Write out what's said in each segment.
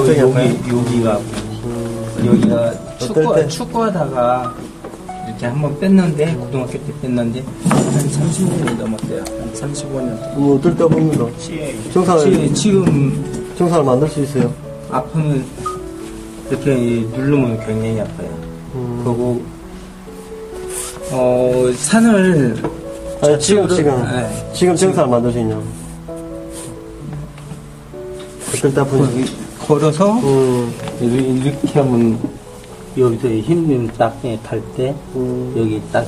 이쪽이 아파요? 여기가 여기가 축구하다가 이렇게 한번 뺐는데 고등학교 때 뺐는데 한 30년이 넘었어요. 한 35년. 어떨 때 아픕니까? 지금 정상을 만들 수 있어요? 아프면 이렇게 누르면 굉장히 아파요. 그리고 산을 아니, 지금 정상을 만들 수 있냐? 어떨 때 아프냐? 걸어서 이렇게 하면 여기서 힘을 딱 탈 때 여기 딱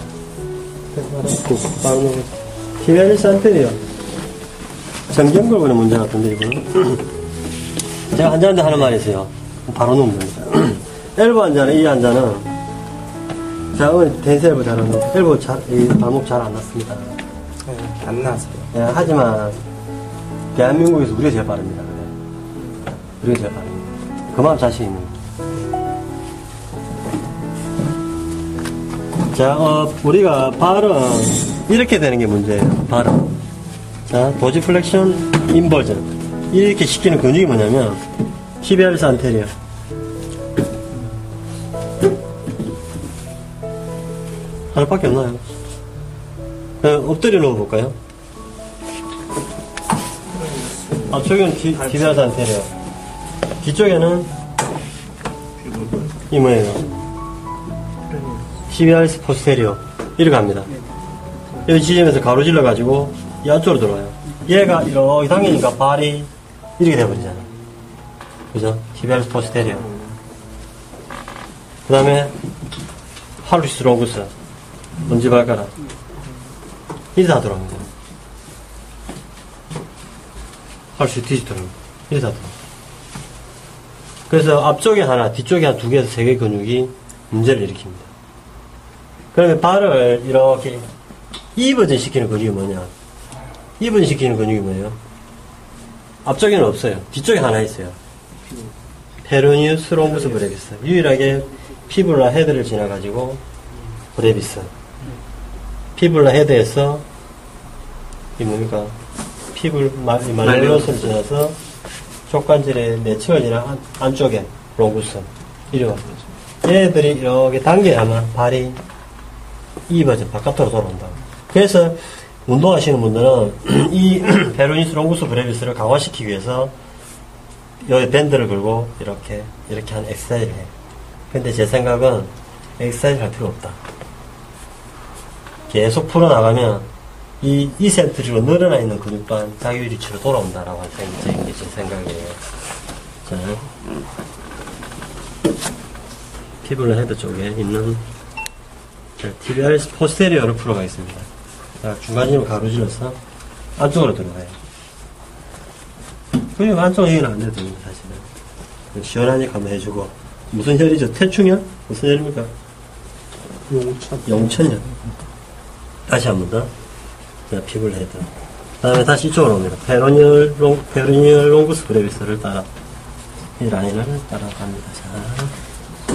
TBRS 안테리어 정경 걸고는 문제 같은데 이거는 제가 환자한테 하는 말이 있어요. 바로 놓으면 됩니다. 엘보 환자는 이 환자는 제가 오늘 텐스 엘보 잘하는데 엘보 이 발목 잘 안 났습니다. 안 나서요. 예, 하지만 대한민국에서 우리가 제일 빠릅니다. 우리가 제일 빠릅니다. 그만큼 자신 있는 거예요. 자, 우리가 발은 이렇게 되는 게 문제예요. 발은. 자, 도지플렉션 인버전. 이렇게 시키는 근육이 뭐냐면, TBRS 안테리어. 하나밖에 없나요? 엎드려 놓아볼까요? 앞쪽에는 TBRS 안테리어. 뒤쪽에는, 이 뭐예요? TBRS 포스테리어 이렇게 합니다. 여기 지점에서 가로질러 가지고 이 안쪽으로 들어와요. 얘가 이렇게 당기니까 발이 이렇게 돼버리잖아요. 그죠? TBRS 포스테리어. 그 다음에 할루시스 롱구스 엄지발가락 이렇게 다 들어옵니다. 할루시스 디지털 이렇게 다 들어옵니다. 그래서 앞쪽에 하나 뒤쪽에 한 2개에서 3개 근육이 문제를 일으킵니다. 그러면 발을 이렇게 이버전 시키는 근육이 뭐냐? 이버전 시키는 근육이 뭐예요? 앞쪽에는 없어요. 뒤쪽에 하나 있어요. 페로니우스 롱구스 브레비스. 유일하게 피블라 헤드를 지나가지고 브레비스. 피블라 헤드에서 이 뭡니까? 말레오스를 지나서 족관절의 내층을 지나 안쪽에 롱구스. 이리 와. 얘네들이 이렇게 당겨야만 발이 이 버전 바깥으로 돌아온다. 그래서 운동하시는 분들은 이 페로니스 롱구스 브레비스를 강화시키기 위해서 여기 밴드를 걸고 이렇게 한 엑서사이즈를 해요. 근데 제 생각은 엑서사이즈 할 필요 없다. 계속 풀어나가면 이 이센트리로 늘어나 있는 근육만 자기 위치로 돌아온다라고 하는 게 제 생각이에요. 자, 피블라 헤드 쪽에 있는 TBRS 포스테리어를 풀어가겠습니다. 자, 중간으로 가로질러서 안쪽으로 들어가요. 근육 안쪽은 여기는 안 돼도 됩니다, 사실은. 시원하니까 한번 해주고. 무슨 혈이죠? 태충혈? 무슨 혈입니까? 용천혈. 다시 한 번 더. 자, 피블라 헤드. 그 다음에 다시 이쪽으로 옵니다. 페로니얼 롱구스 브레비스를 따라, 이 라인을 따라갑니다. 자,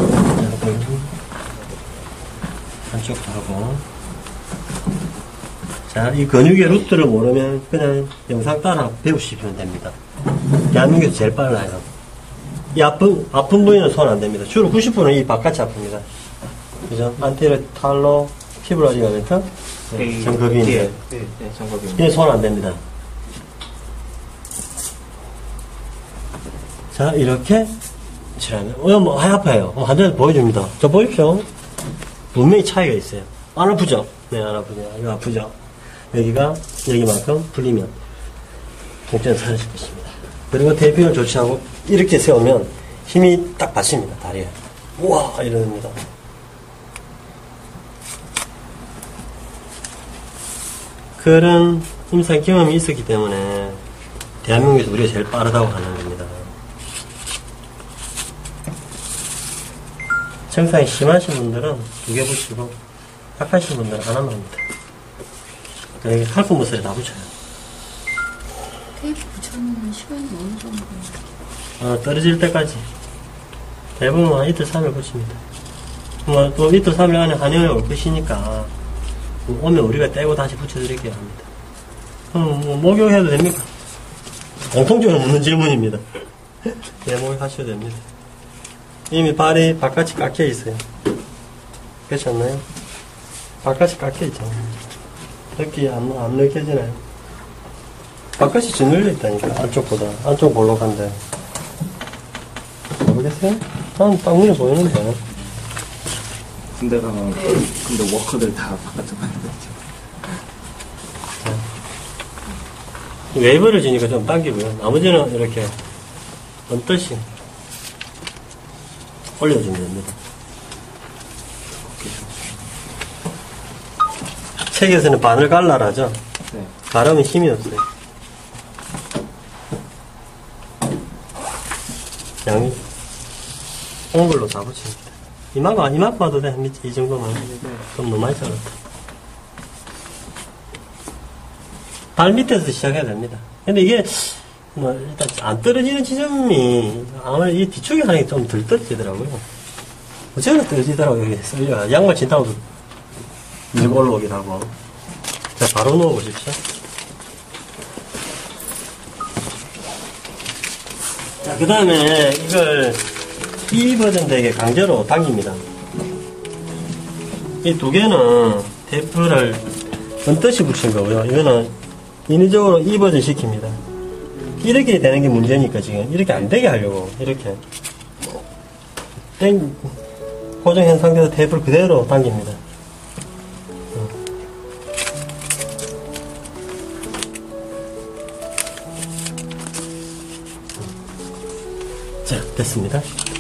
한쪽 하고. 자, 이 근육의 루트를 모르면 그냥 영상 따라 배우시면 됩니다. 대한민국에서 제일 빨라요. 이 아픈 부위는 손 안 됩니다. 주로 90%는 이 바깥이 아픕니다. 그죠? 안테리어 탈로 피블라 리가멘트 정급인데. 정급인데. 이게 손 안 됩니다. 자, 이렇게 칠하면, 뭐, 아파요. 환자한테 보여줍니다. 저 보십시오. 분명히 차이가 있어요. 안 아프죠? 네, 안 아프죠. 이거 아프죠? 여기가, 여기만큼 풀리면, 통증은 사라질 것입니다. 그리고 대피를 조치하고, 이렇게 세우면, 힘이 딱 받칩니다, 다리에. 우와! 이러는니다. 그런 임상 경험이 있었기 때문에, 대한민국에서 우리가 제일 빠르다고 하는 겁니다. 증상이 심하신 분들은 2개 붙이고 약하신 분들은 하나만 합니다. 여기 칼품 무슬에 다 붙여요. 테이프 붙여놓는 시간이 어느 정도예요? 떨어질 때까지. 대부분 한 이틀 3일 붙입니다. 또 이틀 3일 안에 한의원에 올 것이니까 오면 우리가 떼고 다시 붙여드릴게요 합니다. 목욕해도 됩니까? 공통적으로 묻는 질문입니다. 네모를 하셔야 됩니다. 이미 발이 바깥이 깎여 있어요. 그렇지 않나요? 바깥이 깎여 있잖아요. 이렇게 안 느껴지나요? 바깥이 짓눌려 있다니까, 안쪽보다. 안쪽 볼록한데. 모르겠어요? 난 딱 눈에 보이는데. 군대 가면, 근데 워커들 다 바깥쪽 가는 거죠. 웨이브를 지니까 좀 당기고요. 나머지는 이렇게 언뜻이 올려주면 됩니다. 책에서는 바늘 갈라라죠? 네. 바르면 힘이 없어요. 양이 옹글로 다 붙입니다. 이만큼 봐도 돼. 이 정도면. 좀 너무 많이 잘랐다. 발 밑에서 시작해야 됩니다. 근데 이게, 일단 안 떨어지는 지점이, 아무래도 이 뒤쪽에 하는 게 좀 덜 떨어지더라고요. 어쨌든 떨어지더라고요. 여기 썰려. 양말 진다고도 밀고 올라오기도 하고. 자, 바로 넣어보십시오. 자, 그 다음에 이걸 이 버전 되게 강제로 당깁니다. 이 두 개는 테이프를 언뜻이 붙인 거고요. 이거는 인위적으로 이 버전 시킵니다. 이렇게 되는 게 문제니까 지금 이렇게 안 되게 하려고 이렇게 고정한 상태에서 테이프를 그대로 당깁니다. 자, 됐습니다.